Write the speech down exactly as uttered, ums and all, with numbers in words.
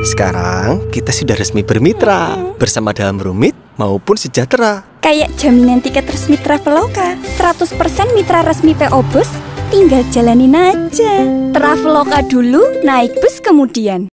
Sekarang kita sudah resmi bermitra bersama Dalam Rumit maupun Sejahtera. Kayak jaminan tiket resmi Traveloka, seratus persen mitra resmi P O Bus, tinggal jalanin aja. Traveloka dulu, naik bus kemudian.